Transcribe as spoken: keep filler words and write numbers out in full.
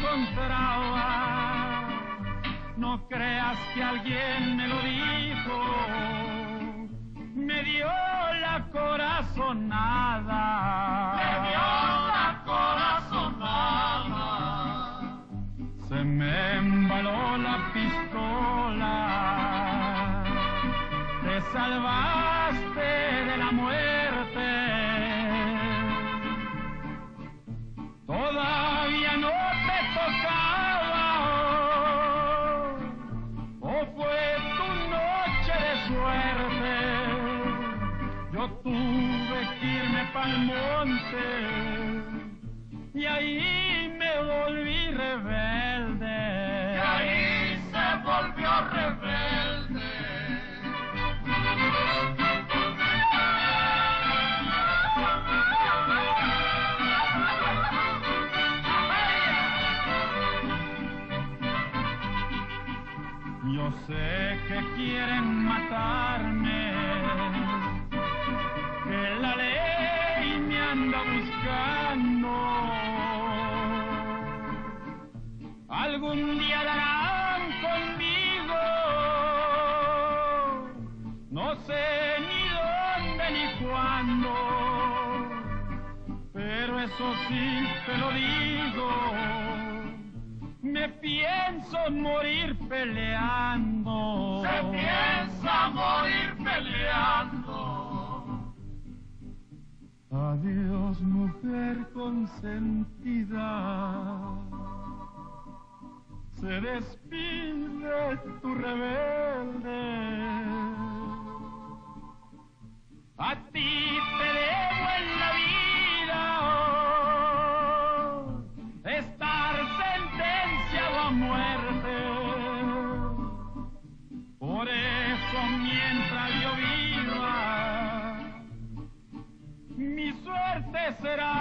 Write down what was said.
encontraba. No creas que alguien me lo dijo, me dio la corazonada. Me dio la corazonada. Se me embaló la pistola, te salvaste de la muerte. Todavía no te tocaba, o fue tu noche de suerte. Yo tuve que irme pa'l monte y ahí me volví rebelde. Y ahí se volvió rebelde. Yo sé que quieren matarme, que la ley me anda buscando. Algún día darán conmigo, no sé ni dónde ni cuándo, pero eso sí te lo digo, me pienso morir peleando. Se piensa morir peleando. Adiós, mujer consentida, se despide tu rebelde. A ti te debo en la vida oh, estar sentenciado a muerte. Por eso mientras yo viva, mi suerte será